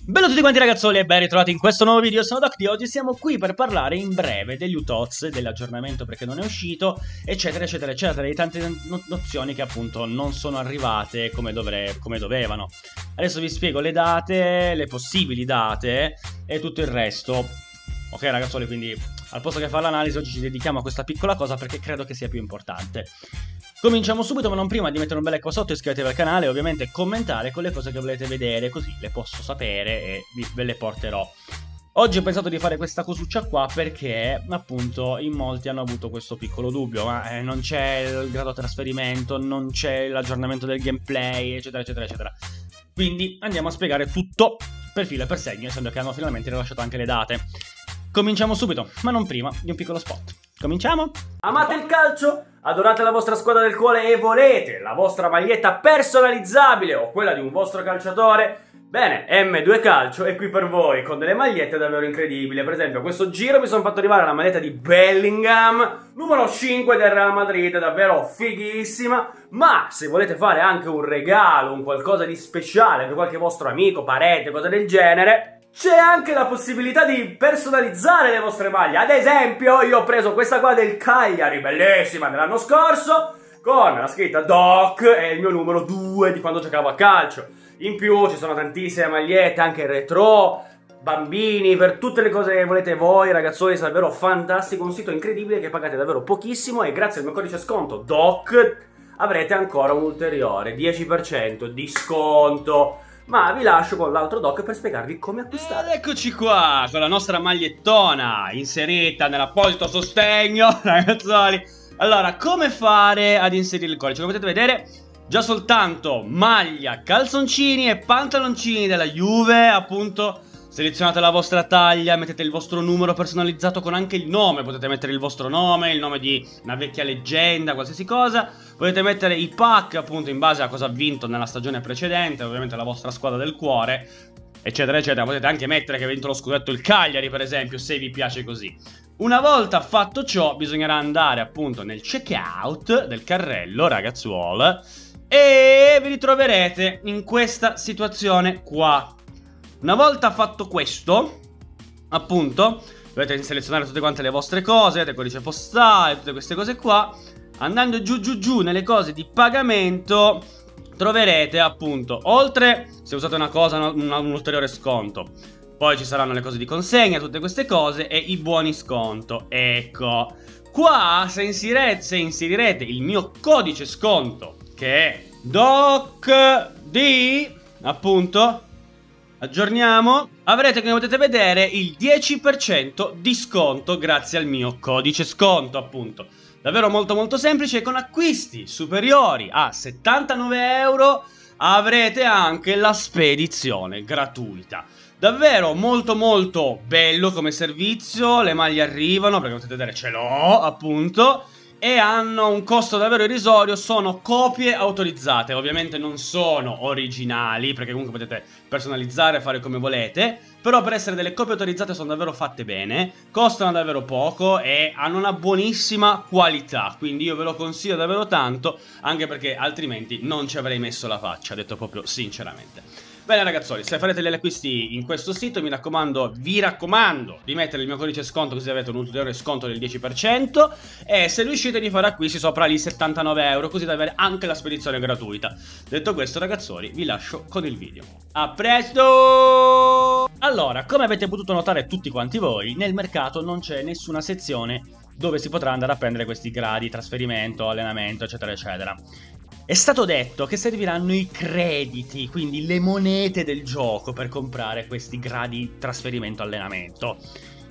Bello a tutti quanti ragazzoli e ben ritrovati in questo nuovo video, sono Doc. Oggi siamo qui per parlare in breve degli UTOTS, dell'aggiornamento perché non è uscito, eccetera eccetera eccetera, di tante nozioni che appunto non sono arrivate come dovevano. Adesso vi spiego le date, le possibili date e tutto il resto. Ok ragazzoli, quindi al posto che fare l'analisi oggi ci dedichiamo a questa piccola cosa perché credo che sia più importante. Cominciamo subito, ma non prima di mettere un bel like qua sotto, iscrivetevi al canale e ovviamente commentare con le cose che volete vedere, così le posso sapere e ve le porterò. Oggi ho pensato di fare questa cosuccia qua perché appunto in molti hanno avuto questo piccolo dubbio, ma non c'è il grado trasferimento, non c'è l'aggiornamento del gameplay, eccetera eccetera eccetera. Quindi andiamo a spiegare tutto per filo e per segno, essendo che hanno finalmente rilasciato anche le date. Cominciamo subito, ma non prima di un piccolo spot. Cominciamo? Amate il calcio? Adorate la vostra squadra del cuore e volete la vostra maglietta personalizzabile o quella di un vostro calciatore? Bene, M2 Calcio è qui per voi con delle magliette davvero incredibili. Per esempio, a questo giro mi sono fatto arrivare la maglietta di Bellingham, numero 5 del Real Madrid, davvero fighissima. Ma se volete fare anche un regalo, un qualcosa di speciale per qualche vostro amico, parente, cose del genere, c'è anche la possibilità di personalizzare le vostre maglie. Ad esempio, io ho preso questa qua del Cagliari, bellissima, dell'anno scorso, con la scritta Doc e il mio numero 2 di quando giocavo a calcio. In più ci sono tantissime magliette, anche retro, bambini, per tutte le cose che volete voi, ragazzoni, è davvero fantastico, un sito incredibile che pagate davvero pochissimo e grazie al mio codice sconto DOC avrete ancora un ulteriore 10% di sconto. Ma vi lascio con l'altro doc per spiegarvi come acquistare. Ed eccoci qua, con la nostra magliettona inserita nell'apposito sostegno, ragazzoli. Allora, come fare ad inserire il codice? Come potete vedere, già soltanto maglia, calzoncini e pantaloncini della Juve, appunto. Selezionate la vostra taglia, mettete il vostro numero personalizzato con anche il nome. Potete mettere il vostro nome, il nome di una vecchia leggenda, qualsiasi cosa. Potete mettere i pack appunto in base a cosa ha vinto nella stagione precedente, ovviamente la vostra squadra del cuore, eccetera eccetera. Potete anche mettere che ha vinto lo scudetto il Cagliari per esempio, se vi piace così. Una volta fatto ciò bisognerà andare appunto nel checkout del carrello, ragazzuolo, e vi ritroverete in questa situazione qua. Una volta fatto questo, appunto, dovete selezionare tutte quante le vostre cose, il codice postale, tutte queste cose qua. Andando giù nelle cose di pagamento troverete appunto, oltre se usate una cosa, un ulteriore sconto. Poi ci saranno le cose di consegna, tutte queste cose e i buoni sconto. Ecco, qua se inserirete il mio codice sconto, che è DOCD, appunto, aggiorniamo, avrete, come potete vedere, il 10% di sconto grazie al mio codice sconto, appunto. Davvero molto semplice. Con acquisti superiori a 79 euro avrete anche la spedizione gratuita. Davvero molto bello come servizio. Le maglie arrivano, perché potete vedere ce l'ho appunto, e hanno un costo davvero irrisorio. Sono copie autorizzate, ovviamente non sono originali, perché comunque potete personalizzare e fare come volete. Però per essere delle copie autorizzate sono davvero fatte bene, costano davvero poco e hanno una buonissima qualità. Quindi io ve lo consiglio davvero tanto, anche perché altrimenti non ci avrei messo la faccia, detto proprio sinceramente. Bene ragazzoli, se farete degli acquisti in questo sito vi raccomando di mettere il mio codice sconto, così avete un ulteriore sconto del 10%. E se riuscite di fare acquisti sopra gli 79 euro, così da avere anche la spedizione gratuita. Detto questo ragazzoli, vi lascio con il video. A presto! Allora, come avete potuto notare tutti quanti voi, nel mercato non c'è nessuna sezione dove si potrà andare a prendere questi gradi, trasferimento, allenamento, eccetera eccetera. È stato detto che serviranno i crediti, quindi le monete del gioco, per comprare questi gradi trasferimento allenamento.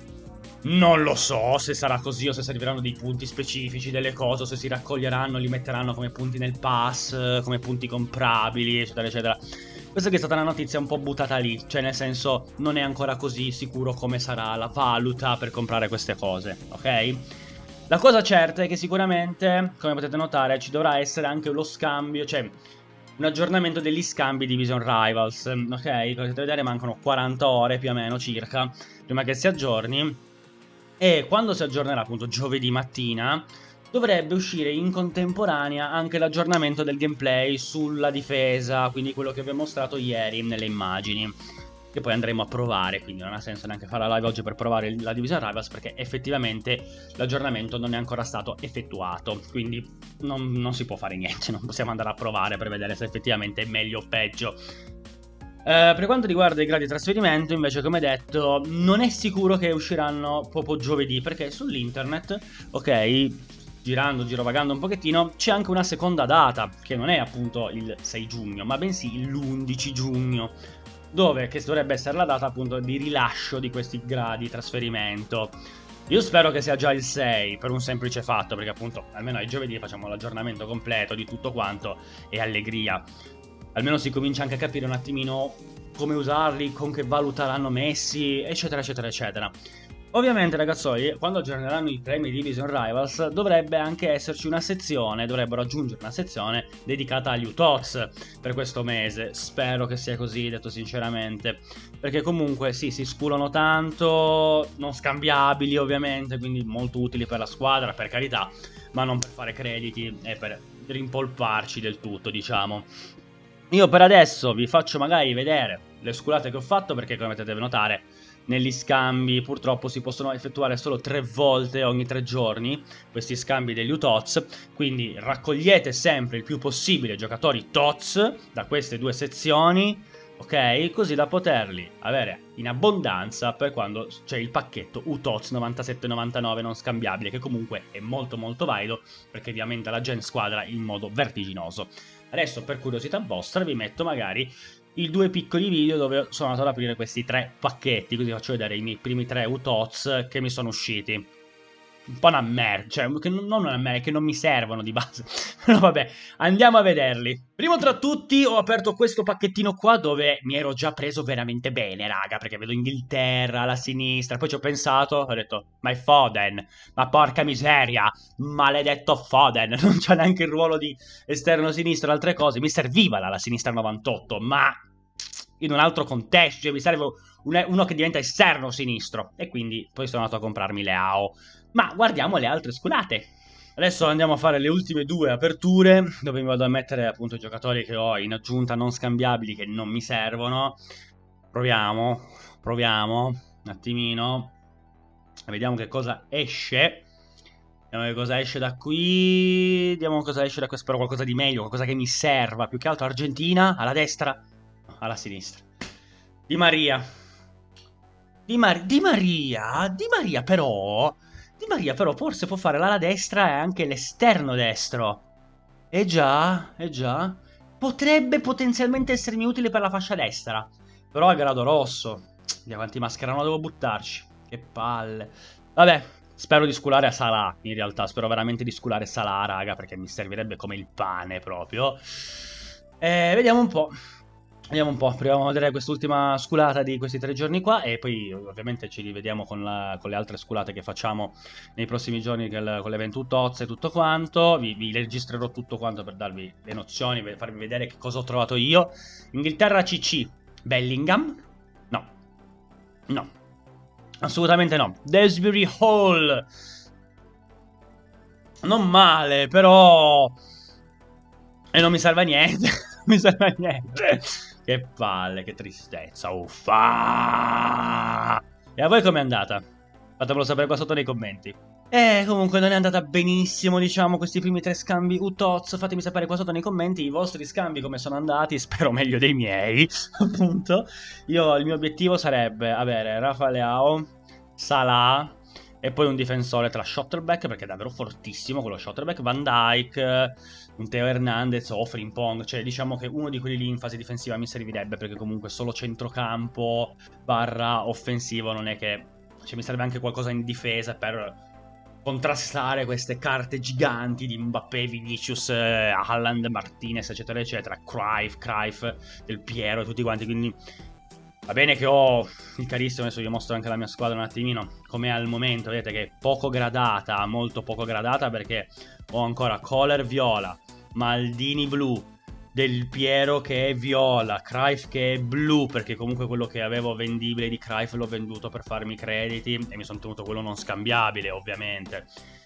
Non lo so se sarà così o se serviranno dei punti specifici, delle cose, o se si raccoglieranno, li metteranno come punti nel pass, come punti comprabili, eccetera eccetera. Questa che è stata una notizia un po' buttata lì, cioè nel senso non è ancora così sicuro come sarà la valuta per comprare queste cose, ok? La cosa certa è che sicuramente, come potete notare, ci dovrà essere anche lo scambio, cioè un aggiornamento degli scambi di Division Rivals, ok? Come potete vedere mancano 40 ore più o meno circa prima che si aggiorni, e quando si aggiornerà appunto giovedì mattina dovrebbe uscire in contemporanea anche l'aggiornamento del gameplay sulla difesa, quindi quello che vi ho mostrato ieri nelle immagini. che poi andremo a provare, quindi non ha senso neanche fare la live oggi per provare la Division Rivals, perché effettivamente l'aggiornamento non è ancora stato effettuato, quindi non si può fare niente, non possiamo andare a provare per vedere se effettivamente è meglio o peggio. Per quanto riguarda i gradi di trasferimento, invece, come detto, non è sicuro che usciranno proprio giovedì, perché sull'internet, ok, girovagando un pochettino, c'è anche una seconda data, che non è appunto il 6 giugno, ma bensì l'11 giugno, che dovrebbe essere la data appunto di rilascio di questi gradi di trasferimento. Io spero che sia già il 6, per un semplice fatto, perché appunto almeno ai giovedì facciamo l'aggiornamento completo di tutto quanto e allegria. Almeno si comincia anche a capire un attimino come usarli, con che valuta l'hanno messi, eccetera eccetera eccetera. Ovviamente, ragazzoli, quando aggiorneranno i premi Division Rivals dovrebbe anche esserci una sezione, dovrebbero aggiungere una sezione dedicata agli UTOTS per questo mese. Spero che sia così, detto sinceramente, perché comunque sì, si sculano tanto, non scambiabili ovviamente, quindi molto utili per la squadra, per carità, ma non per fare crediti e per rimpolparci del tutto, diciamo. Io per adesso vi faccio magari vedere le sculate che ho fatto, perché come potete notare negli scambi purtroppo si possono effettuare solo 3 volte ogni 3 giorni questi scambi degli UTOTS, quindi raccogliete sempre il più possibile giocatori TOTS da queste due sezioni, ok? Così da poterli avere in abbondanza per quando c'è il pacchetto UTOTS 97,99 non scambiabile, che comunque è molto molto valido perché vi aumenta la gen squadra in modo vertiginoso. Adesso, per curiosità vostra, vi metto magari i 2 piccoli video dove sono andato ad aprire questi 3 pacchetti, così faccio vedere i miei primi 3 UTOTS che mi sono usciti. Un po' una merda, cioè non una merda, che non mi servono di base. Però vabbè, andiamo a vederli. Primo tra tutti ho aperto questo pacchettino qua dove mi ero già preso veramente bene, raga, perché vedo Inghilterra alla sinistra. Poi ci ho pensato, ho detto, ma è Foden, ma porca miseria, maledetto Foden, non c'ha neanche il ruolo di esterno sinistro e altre cose. Mi serviva la sinistra 98, ma in un altro contesto, cioè mi serve uno che diventa esterno sinistro. E quindi poi sono andato a comprarmi Leao. Ma guardiamo le altre sculate. Adesso andiamo a fare le ultime 2 aperture, dove mi vado a mettere appunto i giocatori che ho in aggiunta non scambiabili, che non mi servono. Proviamo un attimino. Vediamo che cosa esce. Vediamo che cosa esce da qui. Vediamo cosa esce da qui. Spero qualcosa di meglio, qualcosa che mi serva. Più che altro Argentina, alla destra, no, alla sinistra. Di Maria però forse può fare l'ala destra e anche l'esterno destro. Già. Potrebbe potenzialmente essermi utile per la fascia destra. Però a grado rosso. Di avanti maschera non devo buttarci. Che palle. Vabbè, spero di sculare a Salah, in realtà. Spero veramente di sculare Salah, raga, perché mi servirebbe come il pane proprio. Vediamo un po'. Proviamo a vedere quest'ultima sculata di questi 3 giorni qua e poi ovviamente ci rivediamo con le altre sculate che facciamo nei prossimi giorni con l'evento UTOTS e tutto quanto. Vi registrerò tutto quanto per darvi le nozioni, per farvi vedere che cosa ho trovato io. Inghilterra CC, Bellingham? No, assolutamente no. Dewsbury Hall, non male, però... E non mi serve a niente, mi serve a niente. Che palle, che tristezza, uffa! E a voi com'è andata? Fatemelo sapere qua sotto nei commenti. Comunque non è andata benissimo, diciamo, questi primi 3 scambi UTOTS. Fatemi sapere qua sotto nei commenti i vostri scambi come sono andati, spero meglio dei miei, appunto. Il mio obiettivo sarebbe avere Rafa Leao, Salah e poi un difensore tra Schlotterbeck, perché è davvero fortissimo quello Schlotterbeck, Van Dijk, un Theo Hernandez o Frimpong, cioè diciamo che uno di quelli lì in fase difensiva mi servirebbe, perché comunque solo centrocampo barra offensivo non è che... Cioè mi serve anche qualcosa in difesa per contrastare queste carte giganti di Mbappé, Vinicius, Haaland, Martinez, eccetera eccetera, Cruyff, Del Piero e tutti quanti, quindi... Va bene che ho il carissimo, adesso vi mostro anche la mia squadra un attimino, come al momento, vedete che è poco gradata, molto poco gradata, perché ho ancora Kohler viola, Maldini blu, Del Piero che è viola, Cruyff che è blu, perché comunque quello che avevo vendibile di Cruyff l'ho venduto per farmi crediti e mi sono tenuto quello non scambiabile, ovviamente.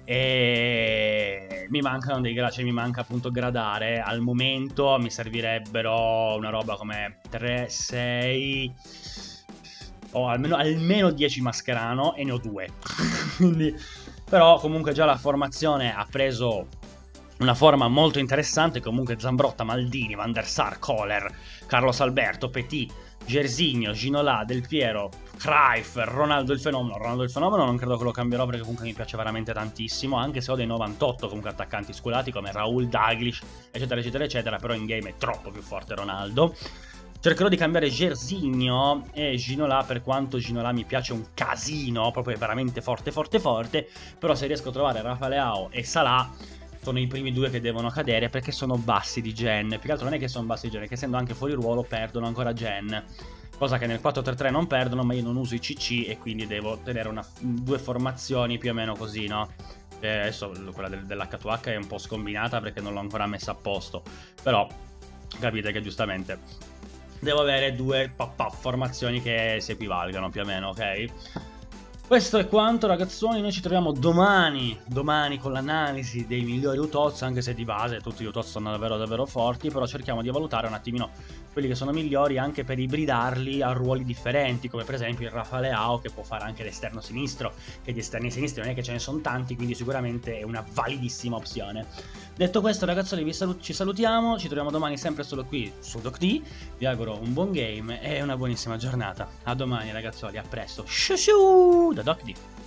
e mi mancano dei gradi, cioè mi manca appunto gradare. Al momento mi servirebbero una roba come 3, 6 o almeno 10 Mascherano, e ne ho 2. Quindi, però comunque già la formazione ha preso una forma molto interessante. Comunque Zambrotta, Maldini, Van der Sar, Kohler, Carlos Alberto, Petit, Gersigno, Ginola, Del Piero, Cruyff, Ronaldo il fenomeno. Ronaldo il fenomeno non credo che lo cambierò, perché comunque mi piace veramente tantissimo, anche se ho dei 98 comunque attaccanti sculati come Raul, Dalglish, eccetera eccetera eccetera, però in game è troppo più forte Ronaldo. Cercherò di cambiare Gersigno e Ginola, per quanto Ginola mi piace un casino, proprio veramente forte forte forte, però se riesco a trovare Rafa Leao e Salah sono i primi 2 che devono cadere, perché sono bassi di gen. Più che altro non è che sono bassi di gen, è che essendo anche fuori ruolo perdono ancora gen, cosa che nel 4-3-3 non perdono, ma io non uso i CC e quindi devo tenere 2 formazioni più o meno così, no? Adesso quella dell'H2H è un po' scombinata perché non l'ho ancora messa a posto, però capite che giustamente devo avere 2 formazioni che si equivalgano più o meno, ok? Questo è quanto, ragazzoni. Noi ci troviamo domani con l'analisi dei migliori UTOZ, anche se di base tutti gli UTOZ sono davvero davvero forti, però cerchiamo di valutare un attimino quelli che sono migliori, anche per ibridarli a ruoli differenti, come per esempio il Rafa Leao, che può fare anche l'esterno sinistro, che di esterni sinistri non è che ce ne sono tanti, quindi sicuramente è una validissima opzione. Detto questo, ragazzoni, ci salutiamo, ci troviamo domani sempre solo qui su DocD. Vi auguro un buon game e una buonissima giornata. A domani, ragazzoli, a presto. Shushu da DocD.